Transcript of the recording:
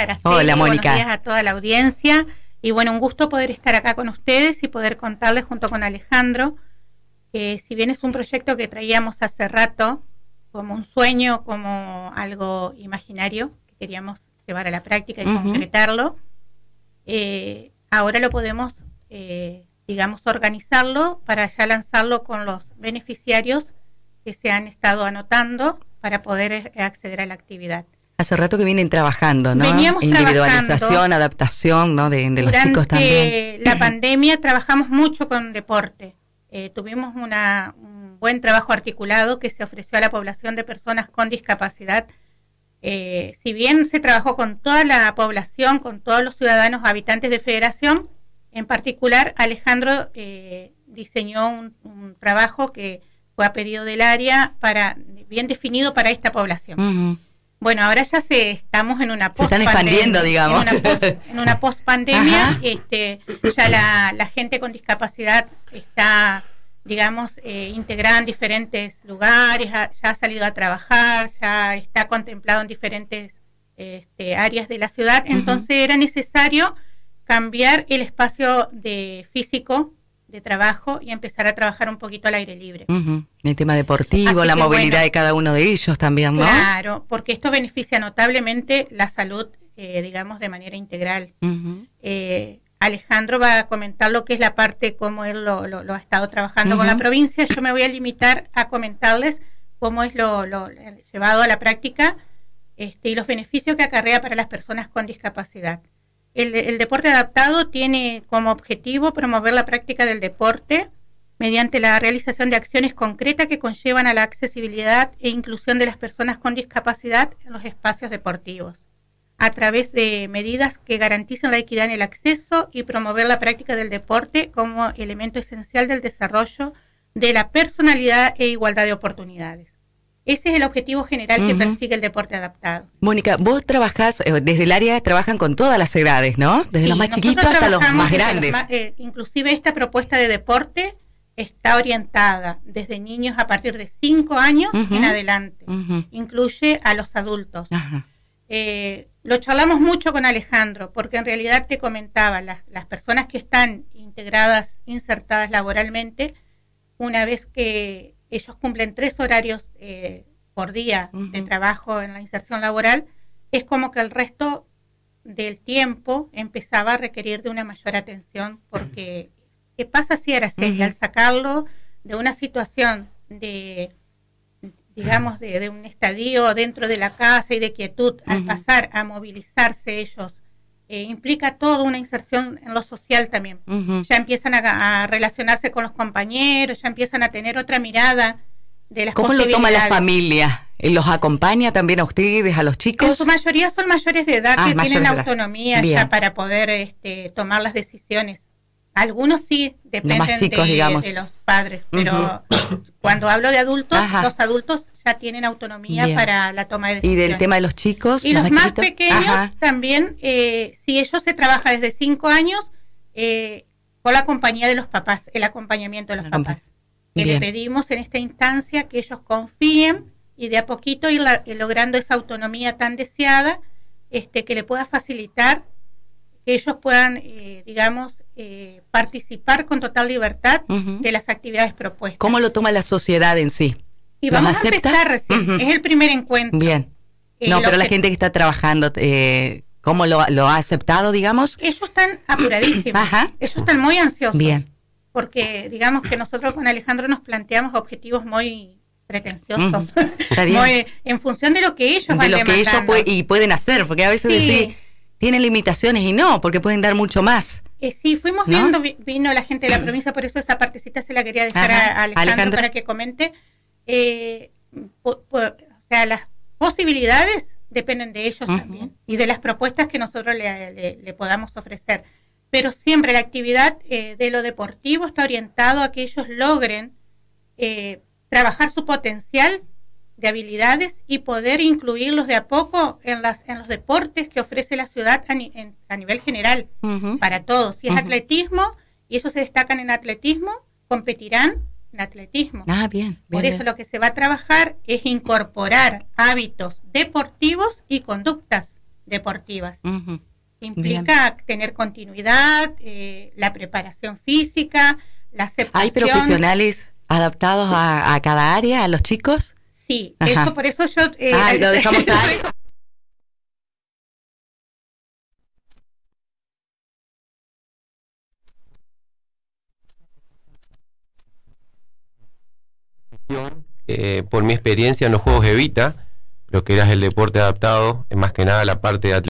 Araceli, hola, Mónica. Buenos días a toda la audiencia. Y bueno, un gusto poder estar acá con ustedes y poder contarles junto con Alejandro, que si bien es un proyecto que traíamos hace rato, como un sueño, como algo imaginario, que queríamos llevar a la práctica y concretarlo, ahora lo podemos, digamos, organizarlo para ya lanzarlo con los beneficiarios que se han estado anotando para poder acceder a la actividad. Hace rato que vienen trabajando, ¿no? Veníamos Individualización, adaptación, ¿no? De los chicos también. Durante la pandemia trabajamos mucho con deporte. Tuvimos un buen trabajo articulado que se ofreció a la población de personas con discapacidad. Si bien se trabajó con toda la población, con todos los ciudadanos habitantes de Federación, en particular Alejandro diseñó un trabajo que fue a pedido del área bien definido para esta población. Bueno, ahora ya estamos en una se están expandiendo, digamos. En una post-pandemia, ya la gente con discapacidad está, digamos, integrada en diferentes lugares, ya ha salido a trabajar, ya está contemplado en diferentes áreas de la ciudad. Entonces era necesario cambiar el espacio físico de trabajo y empezar a trabajar un poquito al aire libre. El tema deportivo, así la movilidad de cada uno de ellos también, ¿no? Claro, porque esto beneficia notablemente la salud, digamos, de manera integral. Alejandro va a comentar lo que es la parte, cómo él lo ha estado trabajando con la provincia. Yo me voy a limitar a comentarles cómo es lo llevado a la práctica y los beneficios que acarrea para las personas con discapacidad. El deporte adaptado tiene como objetivo promover la práctica del deporte mediante la realización de acciones concretas que conllevan a la accesibilidad e inclusión de las personas con discapacidad en los espacios deportivos, a través de medidas que garanticen la equidad en el acceso y promover la práctica del deporte como elemento esencial del desarrollo de la personalidad e igualdad de oportunidades. Ese es el objetivo general que persigue el deporte adaptado. Mónica, vos trabajás, desde el área trabajan con todas las edades, ¿no? Desde los más chiquitos hasta los más grandes. Inclusive esta propuesta de deporte está orientada desde niños a partir de 5 años en adelante. Incluye a los adultos. Lo charlamos mucho con Alejandro, porque en realidad te comentaba, las personas que están integradas, insertadas laboralmente, una vez que ellos cumplen 3 horarios por día de trabajo en la inserción laboral, es como que el resto del tiempo empezaba a requerir de una mayor atención, porque ¿qué pasa si Araceli, al sacarlo de una situación de, digamos, de un estadio dentro de la casa y de quietud, al pasar a movilizarse ellos, implica toda una inserción en lo social también. Ya empiezan a relacionarse con los compañeros, ya empiezan a tener otra mirada de las posibilidades. ¿Cómo lo toma la familia? ¿Los acompaña también a ustedes, a los chicos? En su mayoría son mayores de edad que tienen autonomía ya para poder tomar las decisiones. Algunos sí dependen de los padres, pero cuando hablo de adultos, los adultos ya tienen autonomía para la toma de decisiones. ¿Y del tema de los chicos? Y los más pequeños también, si ellos se trabaja desde 5 años, con la compañía de los papás, el acompañamiento de los papás. Que le pedimos en esta instancia que ellos confíen y de a poquito ir logrando esa autonomía tan deseada, que le pueda facilitar que ellos puedan, digamos, participar con total libertad de las actividades propuestas. ¿Cómo lo toma la sociedad en sí? Y vamos a empezar recién, es el primer encuentro. Bien. Pero la gente que está trabajando, ¿cómo lo ha aceptado, digamos? Ellos están apuradísimos, ellos están muy ansiosos. Bien. Porque digamos que nosotros con Alejandro nos planteamos objetivos muy pretenciosos, muy, en función de lo que ellos van demandando. De lo que ellos pueden hacer, porque a veces tienen limitaciones y no, porque pueden dar mucho más. Sí, fuimos viendo, vino la gente de la provincia, por eso esa partecita se la quería dejar a Alejandro para que comente. O sea, las posibilidades dependen de ellos también y de las propuestas que nosotros le podamos ofrecer. Pero siempre la actividad de lo deportivo está orientado a que ellos logren trabajar su potencial de habilidades y poder incluirlos de a poco en los deportes que ofrece la ciudad a nivel general, para todos. Si es atletismo y ellos se destacan en atletismo, competirán en atletismo. Bien. Por eso lo que se va a trabajar es incorporar hábitos deportivos y conductas deportivas. Implica tener continuidad, la preparación física, la aceptación. ¿Hay profesionales adaptados a cada área, a los chicos? Sí, eso, por eso yo... lo dejamos ahí. Por mi experiencia en los Juegos Evita, lo que era el deporte adaptado, es más que nada la parte de atletismo.